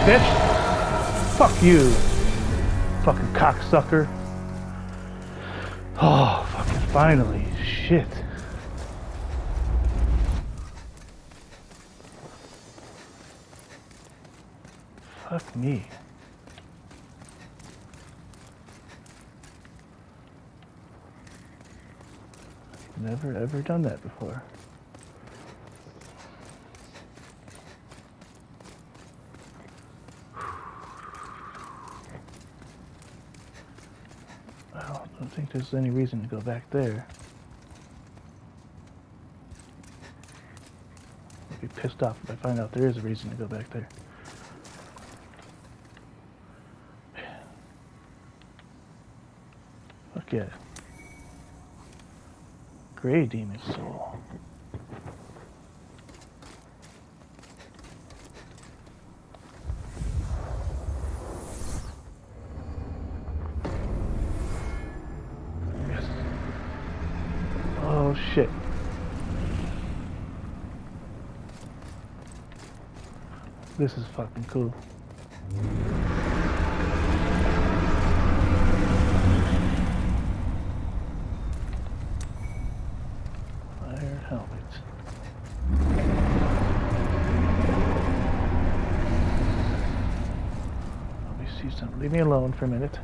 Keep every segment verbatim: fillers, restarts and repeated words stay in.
bitch! Fuck you! Fucking cocksucker. Oh, fucking finally. Shit. Fuck me. Never ever done that before. Well, I don't think there's any reason to go back there. I'd be pissed off if I find out there is a reason to go back there. Fuck yeah. Gray demon soul. Yes. Oh shit. This is fucking cool. Leave me alone for a minute.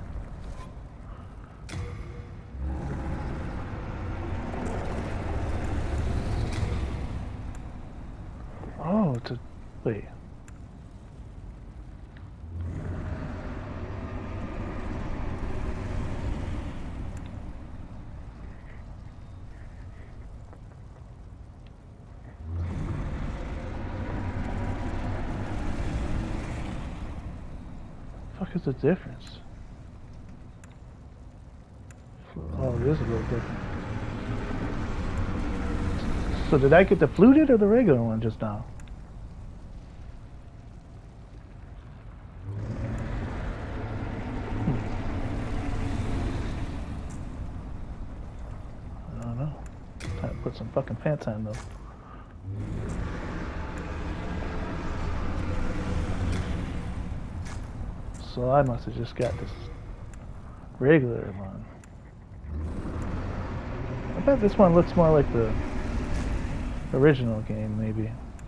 Oh, it's a... wait. What is the difference? Oh, it is a little different. So did I get the fluted or the regular one just now? Hmm. I don't know. Time to put some fucking pants on though. So I must have just got this regular one. I bet this one looks more like the original game, maybe.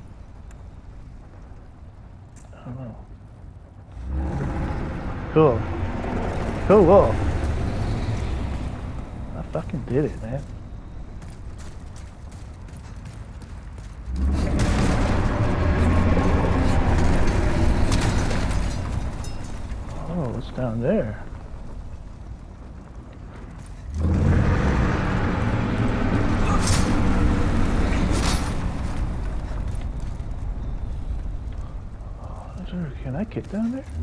I don't know. Cool. Cool. I fucking did it, man. Oh, what's down there? Can I get down there?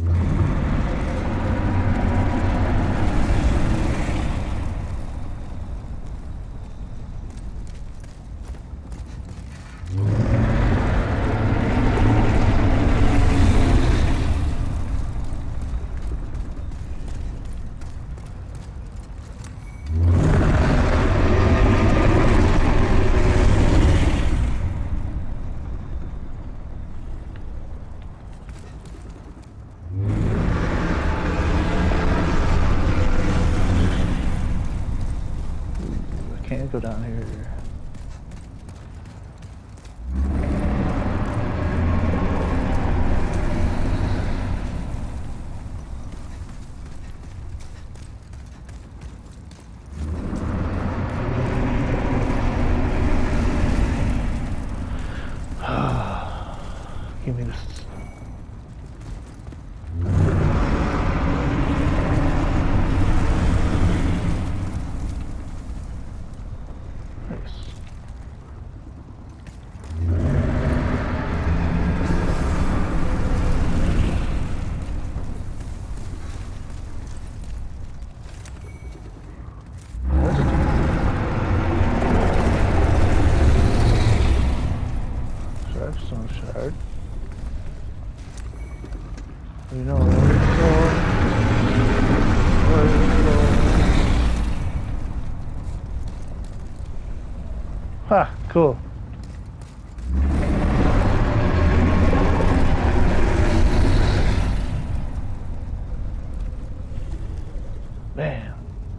Go down here. Give me this. Shard. You know where it's going. Where it's going. Ha! Cool. Bam.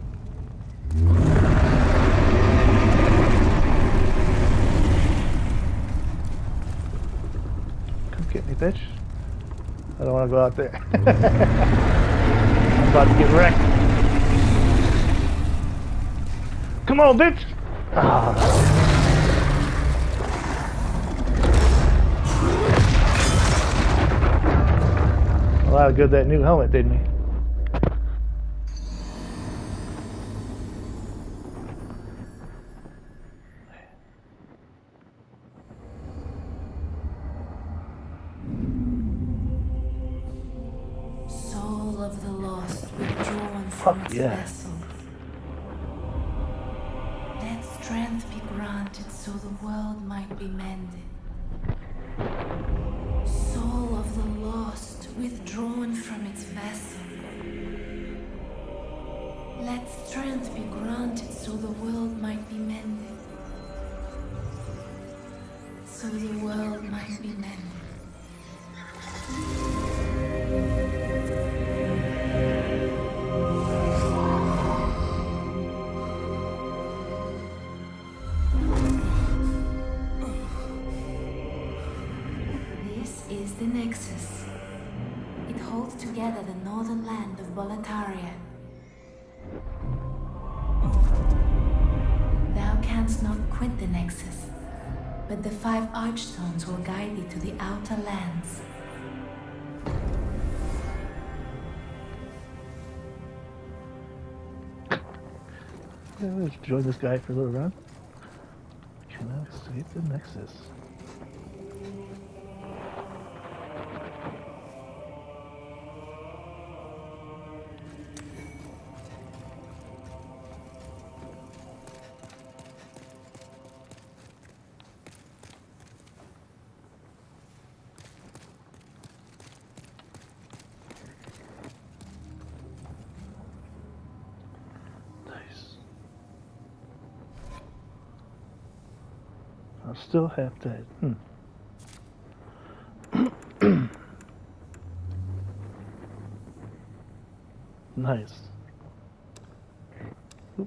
Come get me, bitch. I don't want to go out there. I'm about to get wrecked. Come on, bitch! Ah. A lot of good that new helmet did me. Soul of the lost withdrawn Fuck from its yeah. vessel. Let strength be granted so the world might be mended. Soul of the lost withdrawn from its vessel. Let strength be granted so the world might be mended. So the world might be mended. This is the Nexus. It holds together the northern land of Boletaria. Thou canst not quit the Nexus, but the five Archstones will guide thee to the outer lands. Yeah, let's join this guy for a little run. Can I escape the Nexus? I'll still have that. Hmm. Nice. Oop.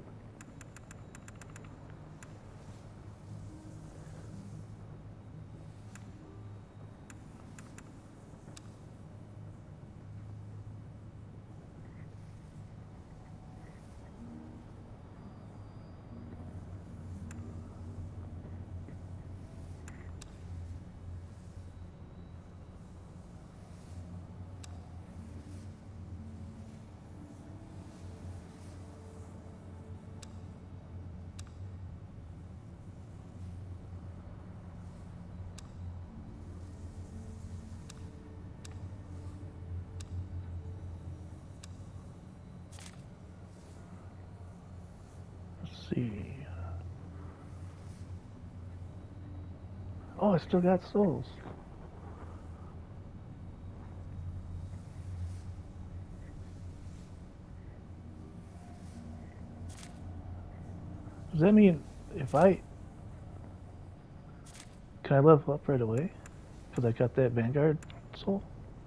Let's see. Oh, I still got souls. Does that mean if I... Can I level up right away? Because I got that Vanguard soul?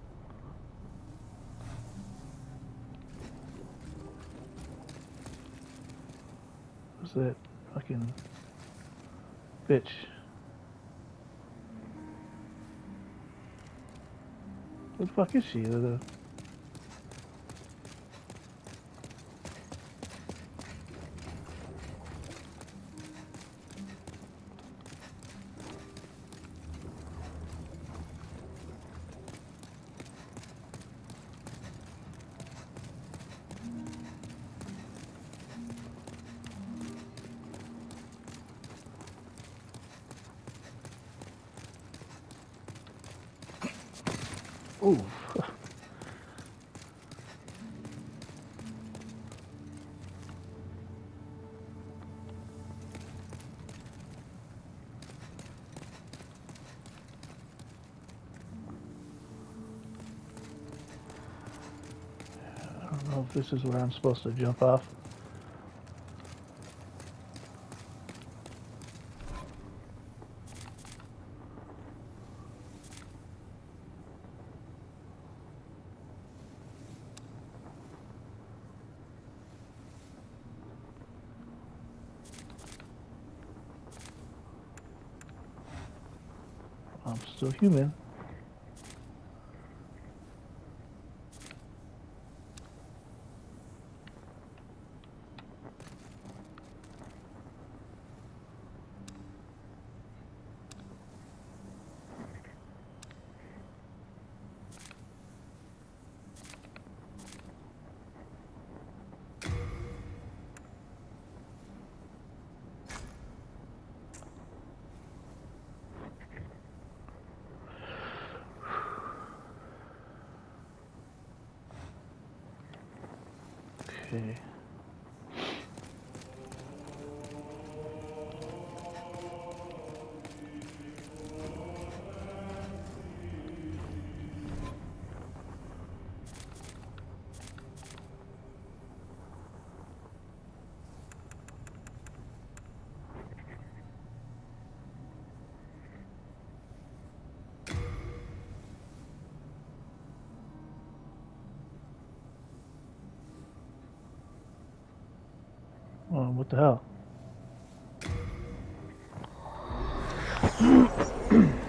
Who's that fucking bitch? What the fuck is she? The... Ooh. I don't know if this is where I'm supposed to jump off. I'm still human. Okay. Oh, what the hell?